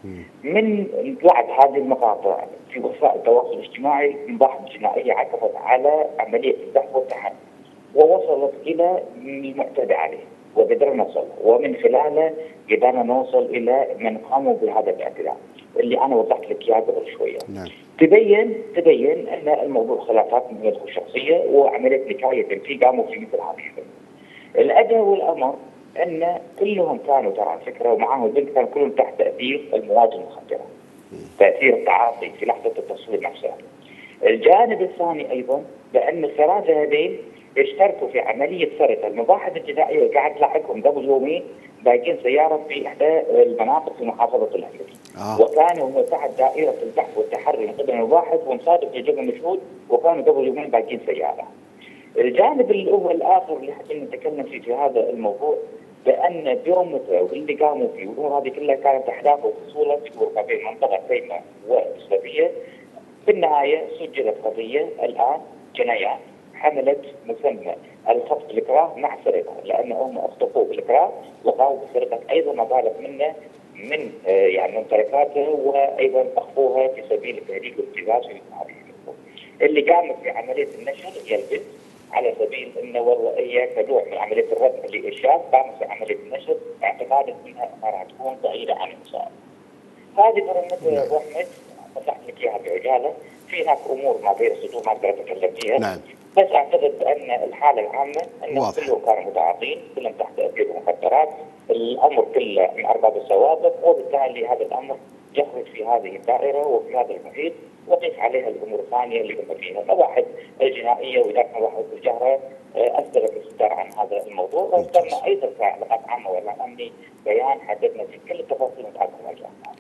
من طلعت هذه المقاطع في وسائل التواصل الاجتماعي مباحث جنائيه عكفت على عمليه الزحف والتحري ووصلت الى المعتدى عليه وقدرنا نوصل ومن خلاله قدرنا نوصل الى من قاموا بهذا الاعتداء اللي انا وضحت لك اياه قبل شويه. نعم. تبين ان الموضوع خلافات من الشخصيه وعمليه نكايه تنفيذ قاموا في مثل هذه الامور. الادهى والامر ان كلهم كانوا ترى على فكره ومعهم البنت كانوا كلهم تحت تاثير المواد المخدره. تاثير التعاطي في لحظه التصوير نفسها. الجانب الثاني ايضا بان الثلاثه هذين اشتركوا في عمليه سرقه المباحث الجنائيه قاعد تلاحقهم قبل يومين بايقين سياره في احدى المناطق في محافظه الهليل. وكانوا هم تحت دائره البحث والتحري من قبل المباحث ومصادف لجبل مشهود وكانوا قبل يومين بايقين سياره. الجانب اللي هو الاخر اللي حابين نتكلم فيه في هذا الموضوع بان بيومته واللي قاموا فيه والامور هذه كلها كانت احداث وفصوله في غرفه بين منطقه تيمه والسلفيه. في النهايه سجلت قضيه الان جنايات حملت مسمى الخطف بالاكراه مع سرقه لانهم اخطفوه بالاكراه وقاموا بسرقه ايضا مبالغ منه من يعني ممتلكاته وايضا اخفوها في سبيل التهديد والابتزاز في هذه الامور. اللي قامت بعمليه النشر هي البنت على سبيل انه والله هي كنوع من عمليه الرد للارشاد قامت بعمليه النشر اعتقادا انها راح تكون ضئيله عن المسائل. هذه برمتها ابو احمد وضحت لك اياها بعجاله. في هناك امور ما بين السطور ما اقدر اتكلم فيها. نعم. بس اعتقد ان الحاله العامه انهم كلهم كانوا متعاطين، كلهم تحت تاثير المخدرات، الامر كله من ارباب السوابق وبالتالي هذا الامر يخرج في هذه الدائره وفي هذا المحيط وقيس عليها الامور الثانيه اللي هم فيها، المباحث الجنائيه واداره مباحث الجهره اسدلت الاصدار عن هذا الموضوع واصدرنا ايضا كعلاقات عامه واعلام امني بيان حددنا في كل التفاصيل متعلقه بالجهه.